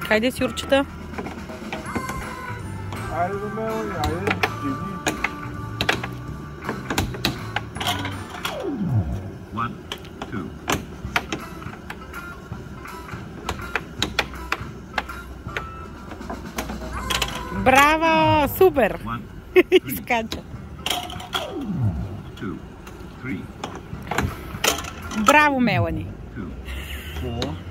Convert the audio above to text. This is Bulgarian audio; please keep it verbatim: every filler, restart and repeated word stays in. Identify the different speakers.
Speaker 1: Хайде, Сюрчета.
Speaker 2: Айде, Мелани, айде, жени.
Speaker 3: One, two.
Speaker 1: Браво! Супер!
Speaker 3: One,
Speaker 1: Изкача.
Speaker 3: two, three,
Speaker 1: Браво, Мелани!
Speaker 3: two, four,